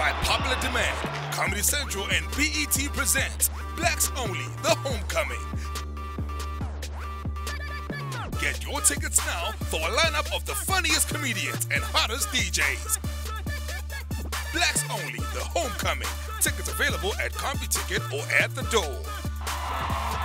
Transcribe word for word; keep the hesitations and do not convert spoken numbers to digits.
By popular demand, Comedy Central and B E T presents Blacks Only, The Homecoming. Get your tickets now for a lineup of the funniest comedians and hottest D Js. Blacks Only, The Homecoming. Tickets available at CompuTicket or at the door.